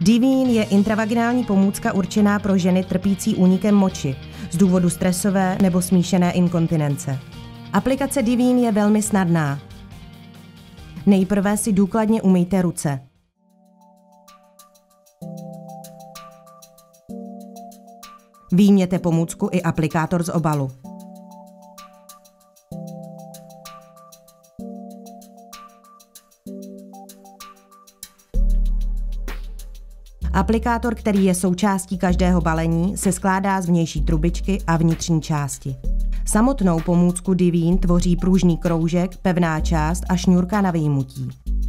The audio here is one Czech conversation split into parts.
Divine je intravaginální pomůcka určená pro ženy trpící únikem moči z důvodu stresové nebo smíšené inkontinence. Aplikace Divine je velmi snadná. Nejprve si důkladně umyjte ruce. Vyjměte pomůcku i aplikátor z obalu. Aplikátor, který je součástí každého balení, se skládá z vnější trubičky a vnitřní části. Samotnou pomůcku Divine tvoří pružný kroužek, pevná část a šňůrka na vyjmutí.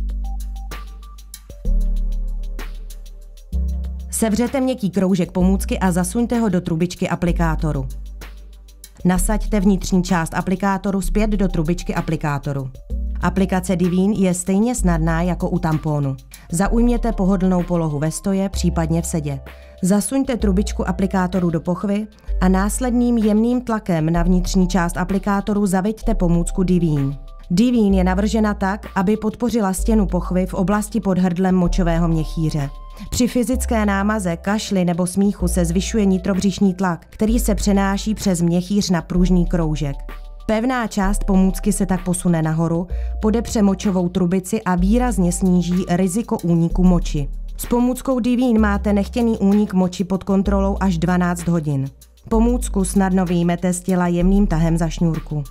Sevřete měkký kroužek pomůcky a zasuňte ho do trubičky aplikátoru. Nasaďte vnitřní část aplikátoru zpět do trubičky aplikátoru. Aplikace Divine je stejně snadná jako u tamponu. Zaujměte pohodlnou polohu ve stoje, případně v sedě. Zasuňte trubičku aplikátoru do pochvy a následným jemným tlakem na vnitřní část aplikátoru zaveďte pomůcku Divine. Divine je navržena tak, aby podpořila stěnu pochvy v oblasti pod hrdlem močového měchýře. Při fyzické námaze, kašli nebo smíchu se zvyšuje nitrobřišní tlak, který se přenáší přes měchýř na pružný kroužek. Pevná část pomůcky se tak posune nahoru, podepře močovou trubici a výrazně sníží riziko úniku moči. S pomůckou Divine máte nechtěný únik moči pod kontrolou až 12 hodin. Pomůcku snadno vyjmete z těla jemným tahem za šňůrku.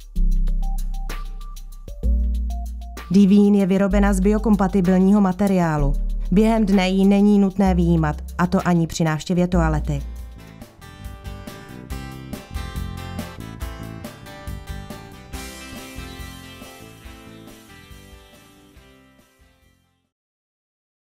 Divine je vyrobena z biokompatibilního materiálu. Během dne ji není nutné vyjímat, a to ani při návštěvě toalety.